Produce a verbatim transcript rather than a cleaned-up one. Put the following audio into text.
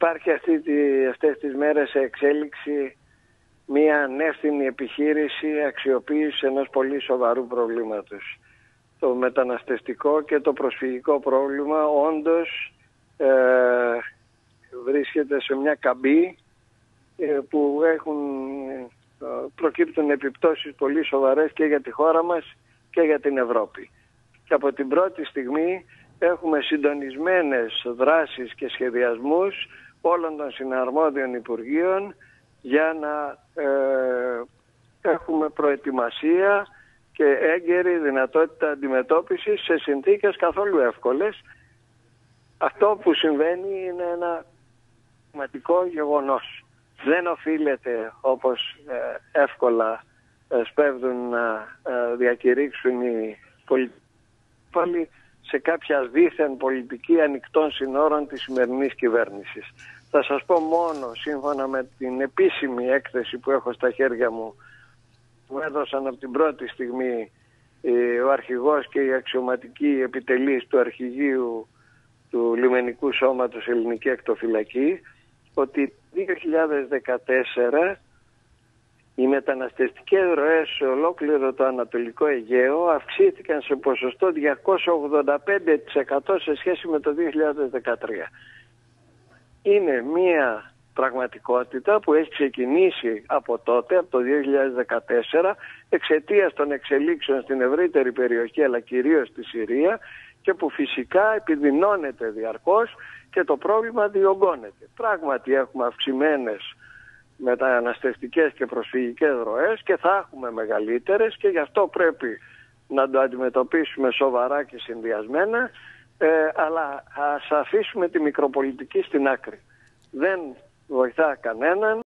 υπάρχει αυτή τη, αυτές τις μέρες σε εξέλιξη μια ανεύθυνη επιχείρηση αξιοποίησης ενός πολύ σοβαρού προβλήματος. Το μεταναστευτικό και το προσφυγικό πρόβλημα όντως ε, βρίσκεται σε μια καμπή ε, που έχουν, ε, προκύπτουν επιπτώσεις πολύ σοβαρές και για τη χώρα μας και για την Ευρώπη. Και από την πρώτη στιγμή έχουμε συντονισμένες δράσεις και σχεδιασμούς όλων των συναρμόδιων Υπουργείων για να ε, έχουμε προετοιμασία και έγκαιρη δυνατότητα αντιμετώπισης σε συνθήκες καθόλου εύκολες. Αυτό που συμβαίνει είναι ένα πραγματικό γεγονός. Δεν οφείλεται, όπως ε, εύκολα ε, σπέβδουν να ε, διακηρύξουν οι πολιτικοί, σε κάποια δίθεν πολιτική ανοιχτών συνόρων της σημερινής κυβέρνησης. Θα σας πω μόνο, σύμφωνα με την επίσημη έκθεση που έχω στα χέρια μου, που έδωσαν από την πρώτη στιγμή ο αρχηγός και η αξιωματική επιτελής του αρχηγείου του Λιμενικού Σώματος Ελληνική Ακτοφυλακή, ότι το δύο χιλιάδες δεκατέσσερα οι μεταναστευτικές ροές σε ολόκληρο το Ανατολικό Αιγαίο αυξήθηκαν σε ποσοστό διακόσια ογδόντα πέντε τοις εκατό σε σχέση με το δύο χιλιάδες δεκατρία. Είναι μια πραγματικότητα που έχει ξεκινήσει από τότε, από το δύο χιλιάδες δεκατέσσερα, εξαιτίας των εξελίξεων στην ευρύτερη περιοχή, αλλά κυρίως στη Συρία, και που φυσικά επιδεινώνεται διαρκώς και το πρόβλημα διωγγώνεται. Πράγματι έχουμε αυξημένες μεταναστευτικές και προσφυγικές ροές και θα έχουμε μεγαλύτερες, και γι' αυτό πρέπει να το αντιμετωπίσουμε σοβαρά και συνδυασμένα, ε, αλλά ας αφήσουμε τη μικροπολιτική στην άκρη. Δεν βοηθά κανέναν.